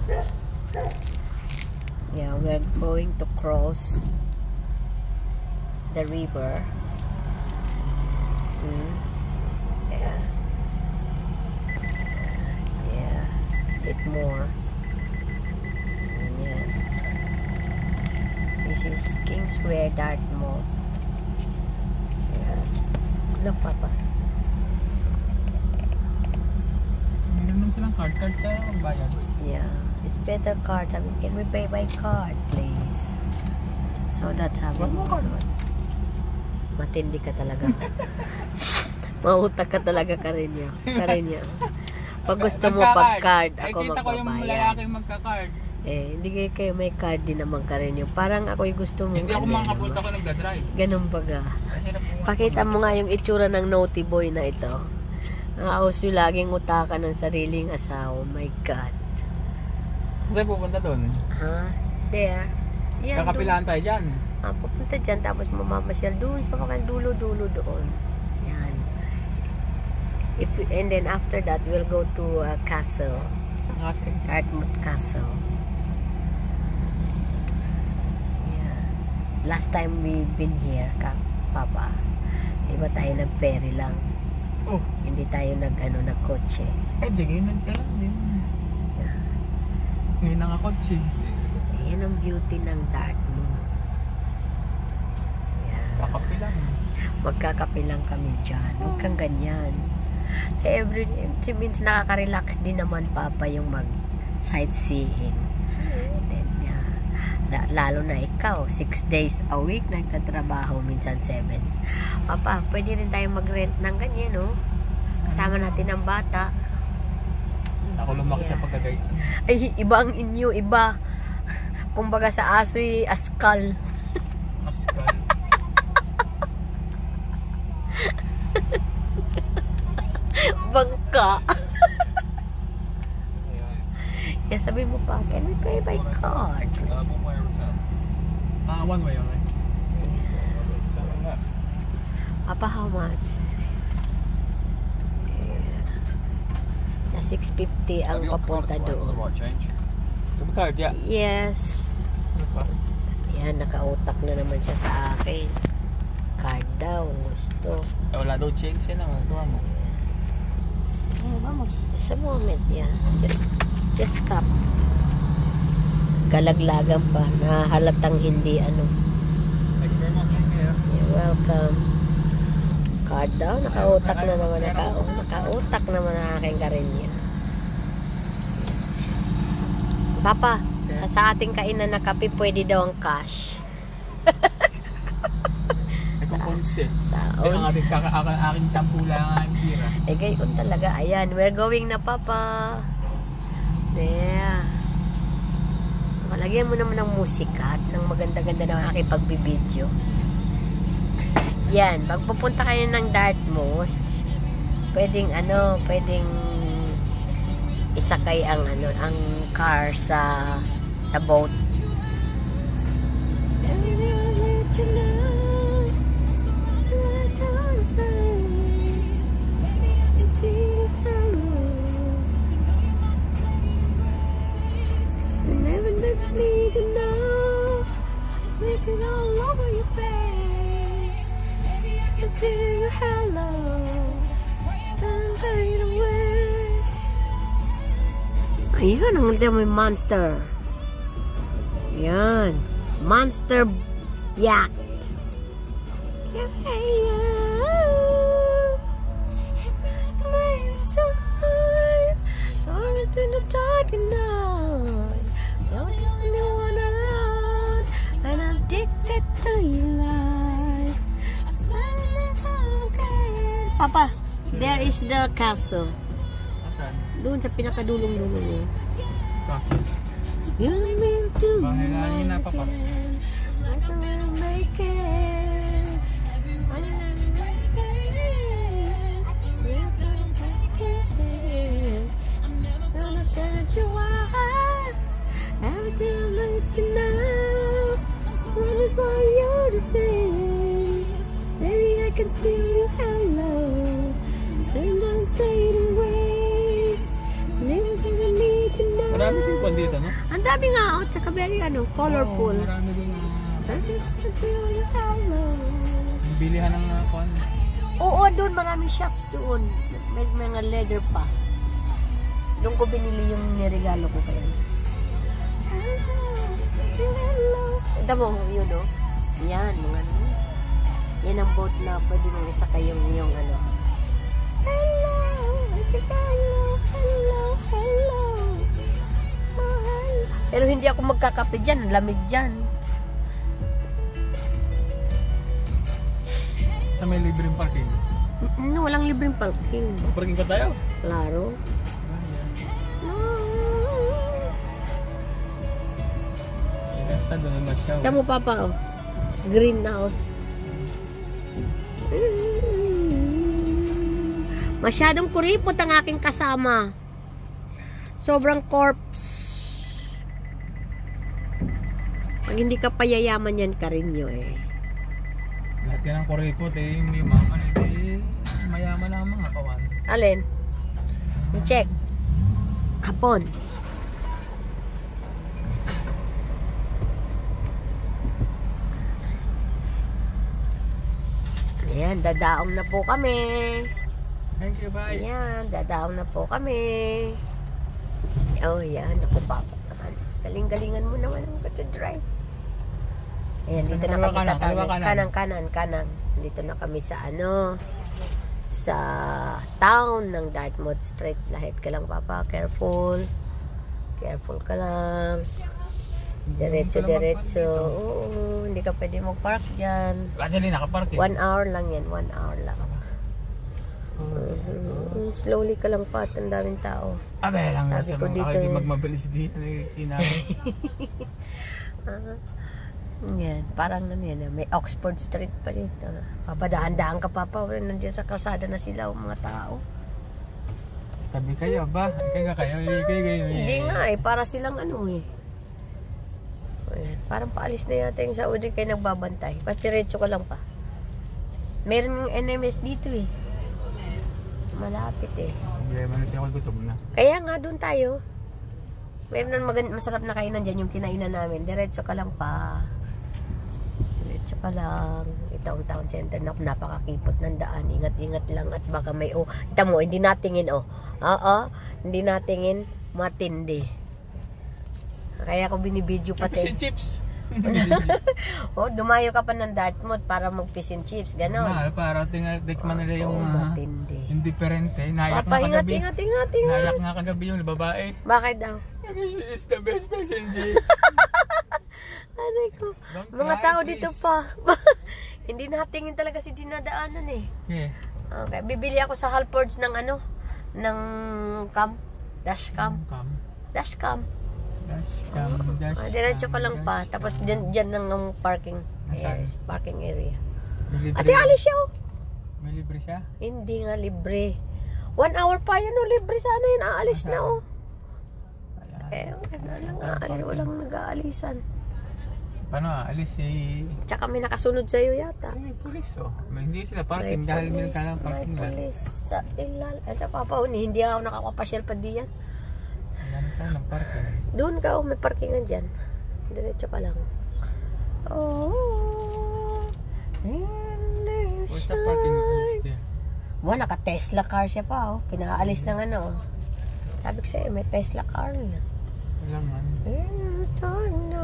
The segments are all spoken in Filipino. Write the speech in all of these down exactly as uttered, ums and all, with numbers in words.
Yeah, we're going to cross the river. Mm. Yeah. Yeah. A bit more. Yeah. This is Kingswear, Dartmouth. Yeah. Look, Papa. Meron naman silang card-card tayo magbayad. Yeah. It's better card. I mean, can we pay by card, please? So that's how we What card? Matindi ka talaga. Mautak ka talaga ka rin niya. Ka rin niya. Pag gusto mo pag card, ako magbabayad. Eh, kita ko yung lalaki magka-card. Eh, hindi kayo may card din naman ka rin yun. Parang ako yung gusto mo. Hindi ako makapunta ko nagdadrive. Ganun baga. Pakita mo nga yung itsura ng naughty boy na ito. Ang auso laging utakan ng sariling asawa. Oh my God. Saan pupunta doon? Ha? There. Yan, kakapilaan tayo dyan. Ah, pupunta dyan. Tapos mamamasyal doon sa mga dulo-dulo doon. Yan. If we, and then after that, we'll go to a castle. Saan castle? Dartmouth Castle. Yeah. Last time we've been here, ka, Papa, di ba tayo nag-ferry lang? Oh. Hindi tayo nag-ano, nag-kotse. Eh, di ngayon nag-alam din. Yeah. Ngayon nangakotse. Yan ang beauty ng Dartmouth. Yeah. Kakapilang. Magkakapilang kami dyan. Huwag kang ganyan. Sa every, si minsan nakaka-relax din naman, Papa, yung mag-sightseeing. Then, yeah. Lalo na ikaw, six days a week nagtatrabaho, minsan seven. Papa, pwede rin tayo mag-rent ng ganyan, no? Kasama natin ang bata. Ako lumaki Yeah. sa pagkagay. Ay, iba ang inyo, iba. Kumbaga sa aso'y askal. Askal. Bangka. Yeah, sabi mo pa, can we pay by card? Ah, one way, alright. Papa, how much? Yeah. Na six fifty ang papunta doon. Yung card, yeah. Yes. Yan, nakautak na naman siya sa akin. Card daw, gusto. Eh, wala daw change yan naman. Gawa mo. Oh, vamos. Just a moment, yeah. Just, just stop. Galaglagan pa. Nahalatang hindi, ano. Thank you very much. You're welcome. Card daw, nakautak na naman. Naka, nakautak naman ang aking karinya. Papa, sa, sa ating kainan na kape, pwede daw ang cash. Ay, kung onse. Sa Ay, ang onse. ating kaka, aking sampu lang ang tira. Eh, gayon talaga. Ayan, we're going na, Papa. There. Malagyan mo naman ng musika at ng maganda-ganda ng aking pagbibideo. Yan, pag pupunta kayo ng Dartmouth, pwedeng ano, pwedeng isakay ang ano, ang car sa sa boat. Ayan, ang ganda, may monster. Ayan. Monster yacht. I'm addicted to your life. Papa, there is the castle. Asan? Doon sa pinakadulong-dulong niya. Castle. You're meant to Bahay na yun na, Papa. I can make it. I can make it. Yes, I can make it. I'm gonna tell you why. Everything I need to know. Running for you to stay. Maybe I can feel you hello. Then I'll fade away. Everything I need to know. Marami din dito, no? Ang dami nga, oh, tsaka very ano, colorful. Oo, marami din na. Yung bilihan ng uh, kwan. Oo, doon maraming shops doon. May mga leather pa. Doon ko binili yung niregalo ko kaya. Ito mo, yun o. Yan, mga ano. Yan ang boat na pwede mong isa kayong yung ano. Hello, hello, hello, hello. Mahal. Pero hindi ako magkakape dyan. Lamig dyan. Sa may libreng parking? No, walang libreng parking. Parking pa tayo? Klaro. Ah, yan. Basta doon na siya. Tama mo, Papa, oh. Greenhouse. Masyadong kuripot ang aking kasama. Sobrang corpse. Pag hindi ka payayaman yan, Karinyo eh. Lahat yan ang kuripot eh. May maman eh. Mayaman lang ang mga kawan. Alin? Check. Hapon. Ayan, dadaong na po kami. Thank you, bye. Ayan, dadaong na po kami. Oh, yan. Ako, Papa naman. Galing-galingan mo naman ang to drive. Ayan, dito na kami sa town. Kanang, kanan, kanang. Dito na kami sa ano, sa town ng Dartmouth Street. Lahit ka lang, Papa. Careful. Careful ka lang. Diretso, diretso. Oo, hindi ka pwede mag-park dyan. Actually, nakapark eh. One hour lang yan. One hour lang. Uh-huh. Slowly ka lang pa at ang daming tao. Abe lang. Sabi ko dito eh. eh. Magmabilis di. uh, yan. Parang ano yan. May Oxford Street pa dito. Papadaan-daan ka, Papa. Nandiyan sa kalsada na sila ang mga tao. Tabi kayo ba? Kaya kayo. Kayo, kayo. Hindi nga eh. Para silang ano eh. Ayan. Parang paalis na yata yung Saudi kayo nagbabantay. Patiretso ka lang pa. Meron yung N M S dito eh. Malapit eh. Hindi, manati ako gutom na. Kaya nga doon tayo. Meron magand masarap na kainan dyan yung kinainan namin. Diretso ka lang pa. Diretso ka lang. Ito ang town center na napakakipot ng daan. Ingat-ingat lang at baka may oh. Ito mo, hindi natingin oh. Oo, hindi natingin matindi. Kaya ako binibidyo pati. Fish and chips. Oh, dumayo ka pa ng Dartmouth para mag fish and chips, gano'n. Mahal, para tikman nila yung oh, uh, matindi. indifferente. Nayak Papa, nga ingat, kagabi. ingat, ingat, ingat. Nayak nga kagabi yung babae. Bakit daw? It's the best fish and chips. Aray ko. Don't Mga cry, tao please. dito pa. Hindi natingin talaga si dinadaanan eh. Yeah. Okay, bibili ako sa Halfords ng ano, ng cam, dashcam, Come. dashcam. Dashcam, dashcam. Ah, diretso ka lang pa, tapos dyan, dyan lang ang parking Nasaan? area, parking area. May libre. Ate, alis siya oh. May libre siya? Hindi nga libre. One hour pa yan oh, libre sana yun, aalis na oh. Eh, wala lang aalis, walang nag-aalisan. Paano aalis eh? Tsaka may nakasunod sa'yo yata. May pulis oh. May, hindi sila parking May dahil may pulis, kalang parking may lang. pulis sa ilal. Ito, Papa, uni, hindi ako nakakapasyal pa diyan. Ayan ka ng parking. Doon ka, oh, may parkingan dyan. Diretso ka lang. Oh, Where's the parking is there? Wow, naka-Tesla car siya pa, oh. Pinaalis ng ano. Sabi ko sa'yo, may Tesla car na. Wala man. Ito na.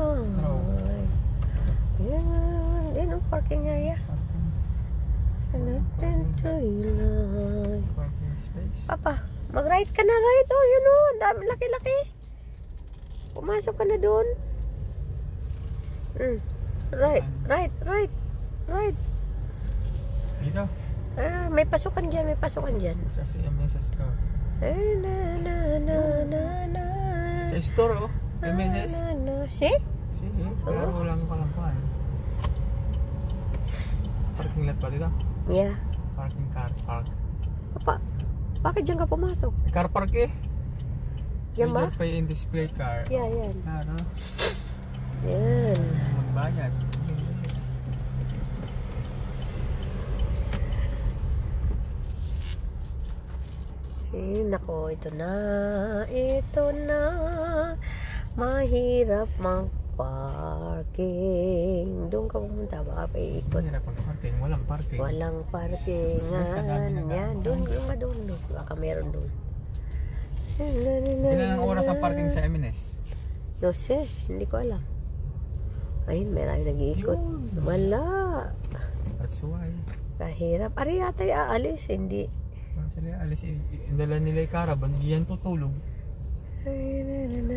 Yan. Yan ang parking area. Natin to ilay. Parking space. Papa, mag-right ka na, right? Oh, yun oh. Ang dami, laki-laki. Pumasok ka na doon. Mm. Right, right, right, right. Dito? Ah, may pasukan dyan, may pasukan dyan. Sa siya may sa store. Eh, na, na, na, na, na. Sa store oh. May meses. Na, na. See? Sige, pero wala ko lang kuhan. Parking lot pa dito? Yeah. Parking car park. Papa, bakit dyan ka pumasok? May car park eh. Dyan ba? May pay in display car. Yeah, yan. Ano? Yan. Magbayad. Eh, nako, ito na. Ito na. Mahirap mag-parking. Doon ka pumunta, baka pa iikot. Mahirap mag-parking. Walang parking. Walang parkingan. Yan, doon, doon ka doon. doon. Baka meron doon. Ilan ang oras ang parking sa M N S? No sé, hindi ko alam. Ayun, meron nag-iikot. Yun. Wala. That's why. Kahirap. Ari yata aalis, hindi. Parang sila alis, eh, dala nila yung caravan, diyan tutulog. Ay, na, na, na,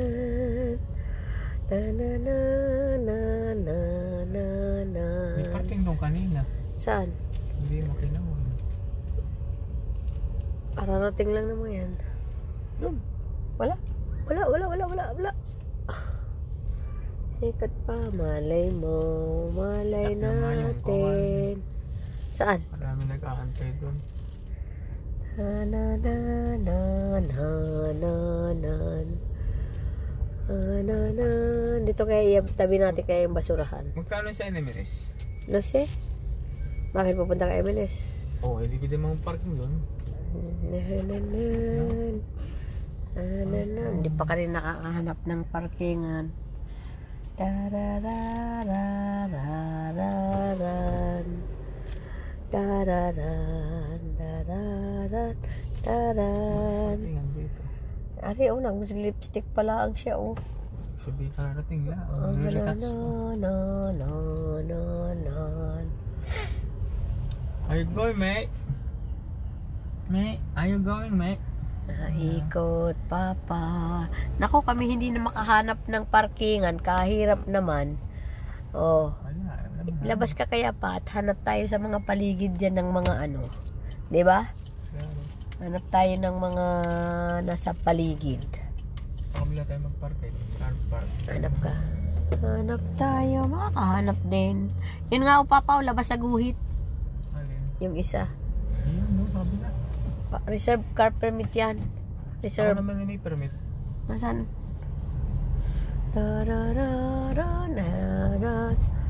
na, na, na, na, na, na, na. May parking doon kanina. Saan? Hindi mo kinawin. Ararating lang naman yan. Yun. Wala. Wala, wala, wala, wala, wala. Ikat pa, malay mo, malay Ikat naman yung natin. Saan? Marami nag-aantay doon. Na na na na na na na na na. Dito kaya tabi natin kaya yung basurahan. Magkano sa M N S? No sé. Bakit pupunta ka M N S? Oo, oh, hindi pwede mong parking doon. Na na na. Na na na. Hindi pa ka rin nakakahanap ng parkingan. Dararararararan. Dararan, dararan, daran. Parkingan dito. Ari, oh, nag-lipstick pala ang siya, oh. Sabi kararating lang. Oh, Oh, na, touch mo. na, na, na, na. Are you going, mate? Mate, are you going, mate? Naikot, papa. Nako, kami hindi na makahanap ng parkingan. Kahirap naman. Oh. Wala. Labas ka kaya pa at hanap tayo sa mga paligid dyan ng mga ano. Di ba? Hanap tayo ng mga nasa paligid. Sa kabila tayo mag-parking. Car park. Hanap ka. Hanap tayo. Makakahanap din. Yun nga, o papa, o, labas sa guhit. Alin? Yung isa. Ayun, no, sa kabila. Pa- Reserve car permit yan. Ako Reserve. naman na may permit. Nasaan? Dararararanaran.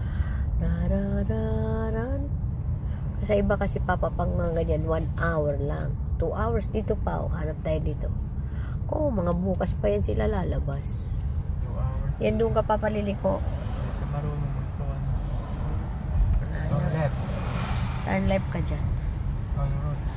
Darararan. Kasi iba kasi papa pang mga ganyan, one hour lang. Two hours dito pa. O, hanap tayo dito. Ko, mga bukas pa yan sila lalabas. Two hours. Yan doon ka papaliliko. Sa marunong magkawan. Turn left. Turn left ka dyan. On roads.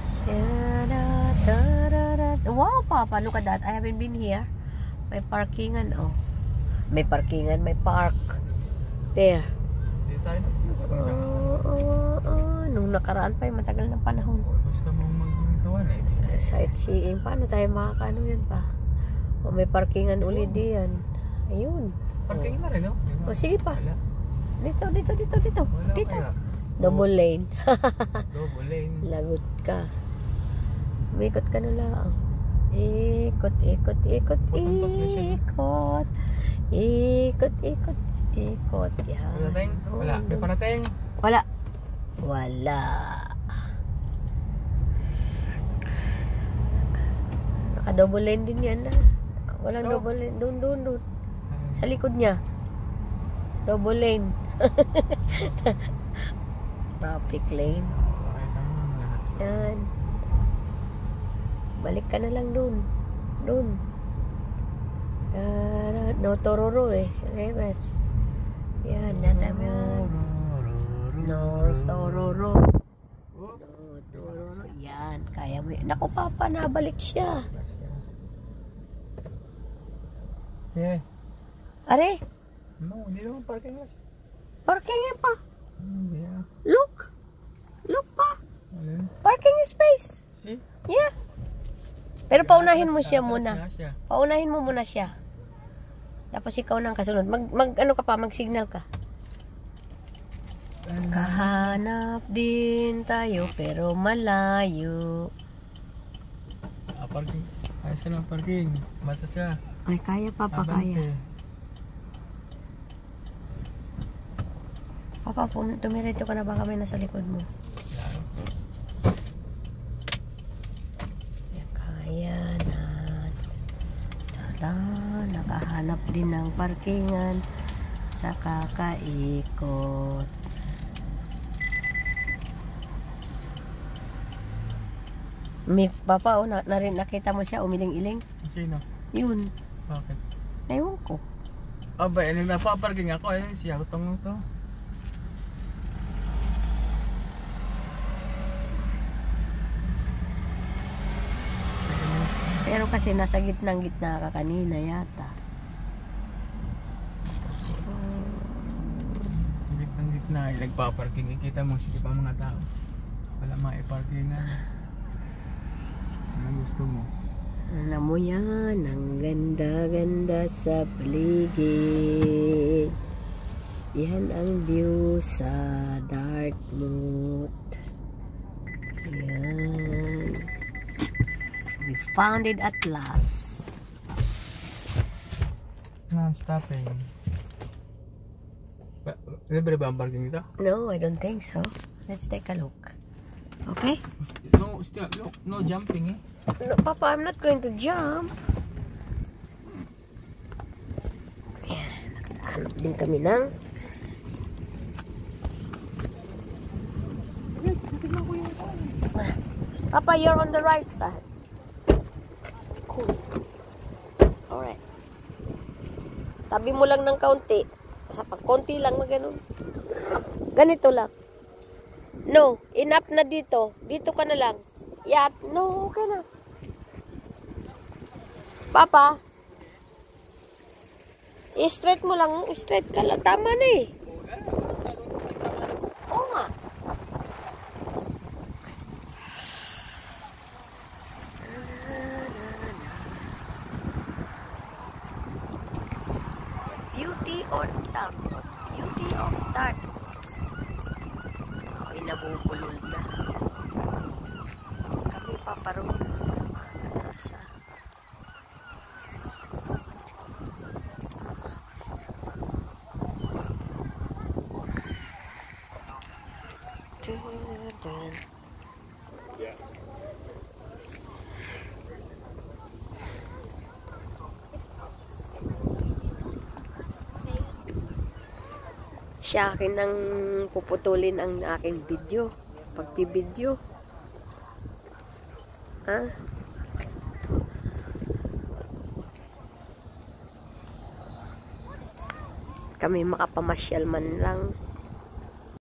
Wow, papa, look at that. I haven't been here. May parkingan, oh. May parkingan, may park. There. Dito tayo na. Oh, oh, oh. Nung nakaraan pa, yung matagal na panahon. Gusto mong magkawan eh. Sightseeing. Paano tayo makakaano yan pa? O may parkingan ulit diyan. Ayun. Parking na rin, no? O sige pa. Wala. Dito, dito, dito, dito. Wala Dito. kaya. Double lane. Double lane. Lagot ka. Umikot ka na lang. Ikot, ikot, ikot, Pupuntot na siya, no? ikot. Ikot, ikot, ikot. Yan. Parating? Wala. May parating? Wala. Wala. Naka-double lane din yan. Ah. Walang No. double lane. Doon, doon, doon. Sa likod niya. Double lane. Traffic lane. Pakita mo ang lahat. Yan. Balik ka na lang doon. Doon. Uh, no tororo eh. Remes. Yan. Nata mo yan. No tororo. No tororo. Yan. Kaya mo yan. Naku papa, nabalik siya. Yeah. Are, No, hindi naman parking lang siya. parking yan pa. Hindi ah. Look. Look pa. Alin? Parking space. See? Yeah. Pero paunahin mo Atras- siya atras muna. nga siya. Paunahin mo muna siya. Tapos ikaw nang kasunod. Mag, mag ano ka pa, mag-signal ka. Kahanap din tayo pero malayo. Ah, parking. Ayos ka ng parking. Matas ka. Ay, kaya papa, Abante. kaya. Papa, pum- tumiretso ka na baka may nasa likod mo. Claro. Kaya na. Tala, nakahanap din ng parkingan sa kakaikot. May papa, oh, na, na rin nakita mo siya umiling-iling. Sino? Yun. Bakit? Ewan ko. Aba, ano napaparking ako eh. Siya utong to. Pero kasi nasa gitnang-gitna ka kanina yata. Gitnang-gitna eh. Nagpaparking. Kita mo sige pa mga tao. Wala maiparkingan. Ano gusto mo? Ano mo yan? Ang ganda-ganda sa paligid. Yan ang view sa Dartmouth. Yan. We found it at last. Non-stopping. Libre ba ang parking dito? No, I don't think so. Let's take a look. Okay? No, still, look, no jumping eh. No, Papa, I'm not going to jump. Ayan, nakahanap din kami ng Papa, you're on the right side. Cool. Alright. Tabi mo lang ng kaunti. Sa pagkonti lang na ganun. Ganito lang. No, enough na dito. Dito ka na lang. Yat. No, okay na. Papa. I-straight mo lang. I-straight ka lang. Tama na eh. Oo nga. Beauty or Dartmouth? Beauty of Dartmouth. Ako'y nabubulol na. Kami paparoon. Nasa. Dun, dun. Siya akin ang puputulin ang aking video. Pagpibideo. Ha? Kami makapamasyal man lang.